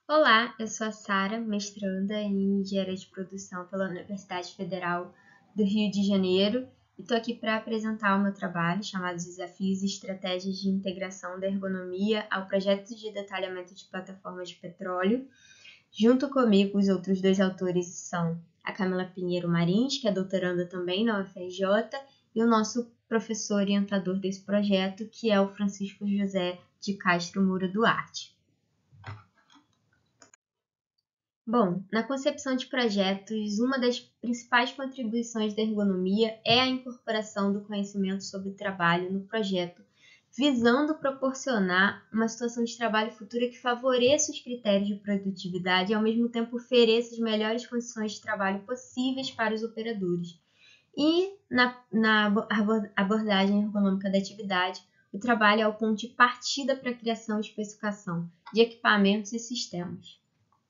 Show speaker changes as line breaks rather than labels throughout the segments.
Olá, eu sou a Sara, mestranda em Engenharia de Produção pela Universidade Federal do Rio de Janeiro e estou aqui para apresentar o meu trabalho chamado Desafios e Estratégias de Integração da Ergonomia ao Projeto de Detalhamento de Plataformas de Petróleo. Junto comigo, os outros dois autores são a Camila Pinheiro Marins, que é doutoranda também na UFRJ, e o nosso professor orientador desse projeto, que é o Francisco José de Castro Moura Duarte. Bom, na concepção de projetos, uma das principais contribuições da ergonomia é a incorporação do conhecimento sobre trabalho no projeto, visando proporcionar uma situação de trabalho futura que favoreça os critérios de produtividade e, ao mesmo tempo, ofereça as melhores condições de trabalho possíveis para os operadores. E na abordagem ergonômica da atividade, o trabalho é o ponto de partida para a criação e especificação de equipamentos e sistemas.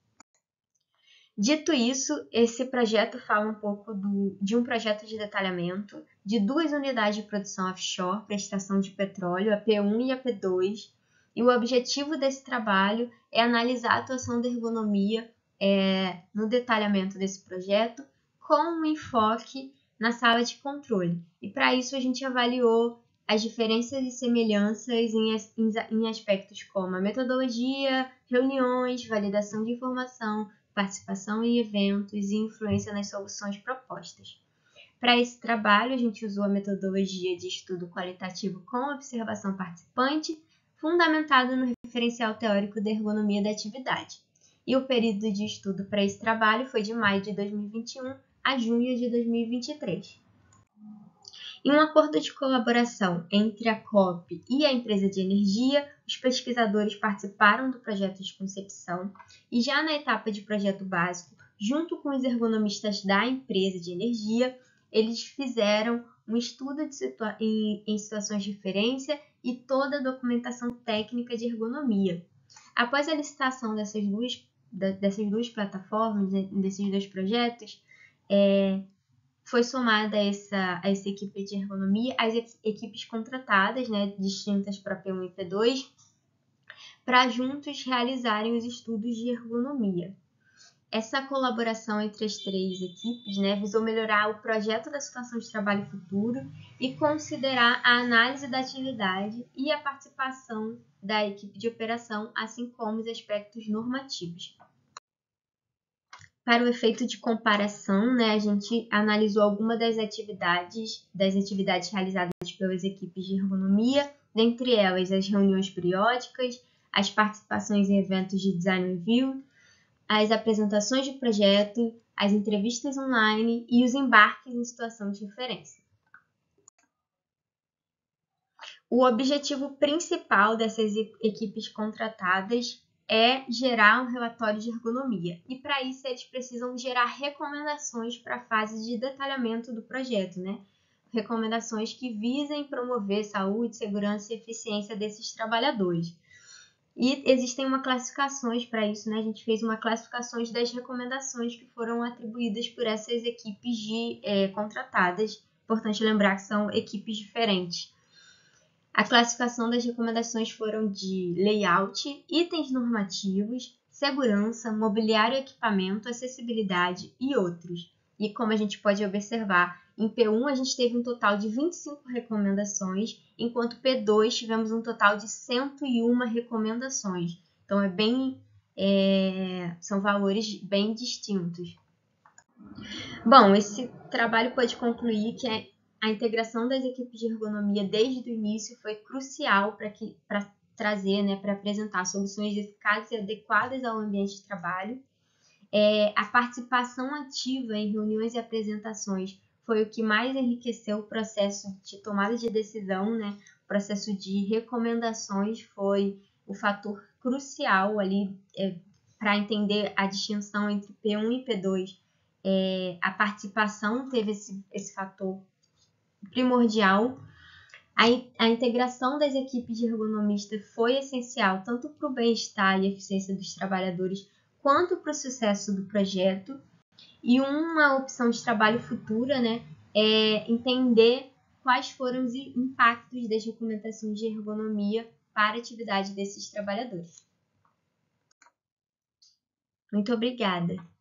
Dito isso, esse projeto fala um pouco de um projeto de detalhamento de duas unidades de produção offshore para extração de petróleo, a P1 e a P2, e o objetivo desse trabalho é analisar a atuação da ergonomia no detalhamento desse projeto com um enfoque na sala de controle. E para isso a gente avaliou as diferenças e semelhanças em aspectos como a metodologia, reuniões, validação de informação, participação em eventos e influência nas soluções propostas. Para esse trabalho, a gente usou a metodologia de estudo qualitativo com observação participante, fundamentado no referencial teórico da ergonomia da atividade. E o período de estudo para esse trabalho foi de maio de 2021 a junho de 2023. Em um acordo de colaboração entre a COP e a empresa de energia, os pesquisadores participaram do projeto de concepção e já na etapa de projeto básico, junto com os ergonomistas da empresa de energia, eles fizeram um estudo em situações de referência e toda a documentação técnica de ergonomia. Após a licitação dessas duas plataformas, desses dois projetos, foi somada a essa equipe de ergonomia as equipes contratadas, distintas para P1 e P2, para juntos realizarem os estudos de ergonomia. Essa colaboração entre as três equipes visou melhorar o projeto da situação de trabalho futuro e considerar a análise da atividade e a participação da equipe de operação, assim como os aspectos normativos. Para o efeito de comparação, a gente analisou algumas das atividades realizadas pelas equipes de ergonomia, dentre elas as reuniões periódicas, as participações em eventos de design review, as apresentações de projeto, as entrevistas online e os embarques em situação de referência. O objetivo principal dessas equipes contratadas é gerar um relatório de ergonomia. E para isso eles precisam gerar recomendações para a fase de detalhamento do projeto, Recomendações que visem promover saúde, segurança e eficiência desses trabalhadores. E existem classificações para isso, A gente fez uma classificação das recomendações que foram atribuídas por essas equipes contratadas. Importante lembrar que são equipes diferentes. A classificação das recomendações foram de layout, itens normativos, segurança, mobiliário e equipamento, acessibilidade e outros. E como a gente pode observar, em P1 a gente teve um total de 25 recomendações, enquanto P2 tivemos um total de 101 recomendações. Então são valores bem distintos. Bom, esse trabalho pode concluir que a integração das equipes de ergonomia desde o início foi crucial para trazer, para apresentar soluções eficazes e adequadas ao ambiente de trabalho. A participação ativa em reuniões e apresentações foi o que mais enriqueceu o processo de tomada de decisão, O processo de recomendações foi o fator crucial ali para entender a distinção entre P1 e P2. A participação teve esse fator primordial. A integração das equipes de ergonomista foi essencial tanto para o bem-estar e eficiência dos trabalhadores quanto para o sucesso do projeto. E uma opção de trabalho futura é entender quais foram os impactos das recomendações de ergonomia para a atividade desses trabalhadores. Muito obrigada.